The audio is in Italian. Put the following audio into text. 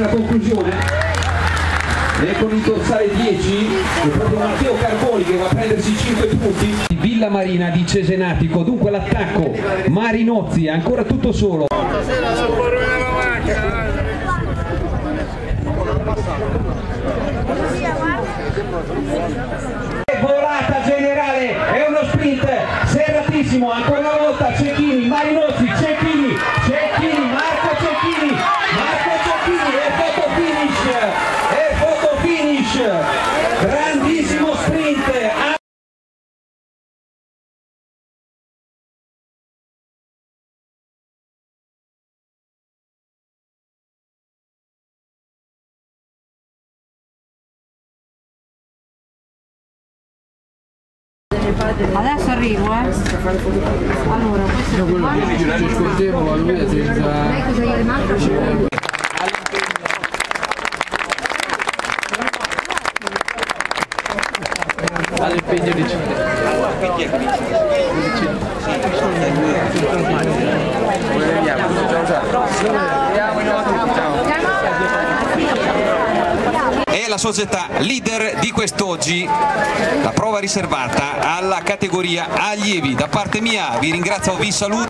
la conclusione, e con il dorsale 10 è proprio Matteo Carboni che va a prendersi 5 punti. Villa Marina di Cesenatico, dunque l'attacco, Marinozzi è ancora tutto solo. Volata generale, è uno sprint serratissimo, ancora una volta Cecchini, Marinozzi, Cecchini, Marco Cecchini, e photo finish, grandissimo sprint. Adesso arrivo, Allora, questo è quello che ci scordevo a lui senza... Lei cosa gli rimane? All'impegno di È la società leader di quest'oggi, la prova riservata alla categoria allievi. Da parte mia vi ringrazio, vi saluto.